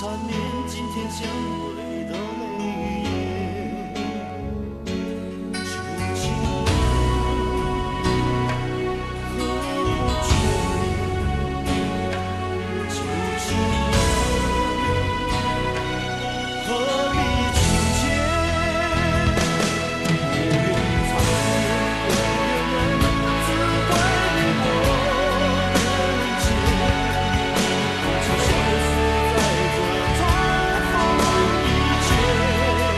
缠绵，今天相对的泪眼。旧情何不追？旧情何必情牵？不愿缠绵的人，只怪你我人间。就消失在这重逢以前，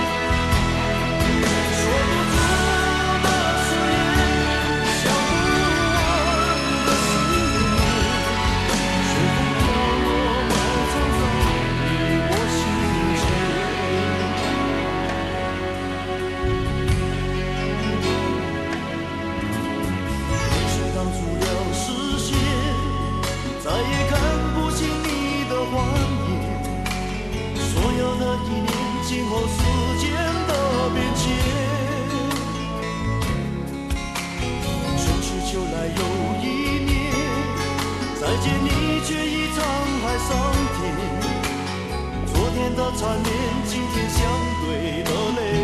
说不出的誓言，想不完的思念，随风飘落，埋藏在你我心间。也许挡住了视线，再也看不清你的画面，所有的一念，静候时间的变迁。春去秋来又一年，再见你却已沧海桑田。昨天的缠绵，今天相对的泪